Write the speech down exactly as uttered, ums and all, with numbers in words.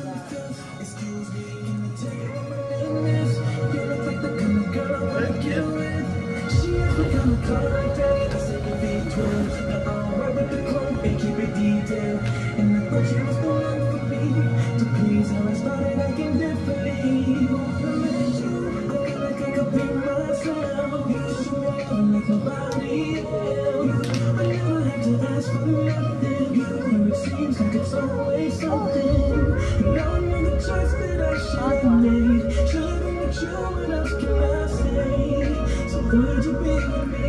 Excuse me, can you tell you what my name is? You look like the kind of girl I wanna get with. She has become a color like that. I said you be twelve. Now I'll wear with the clothes and keep it detailed. And I thought you was the one for me. To please her, I started acting differently. When I met you, I feel like I could be myself. You show me love like nobody else. I never had to ask for nothing. You know it seems like it's always something. And now I know the choice that I should have made. Should've been with you, what else can I say? So could you be with me?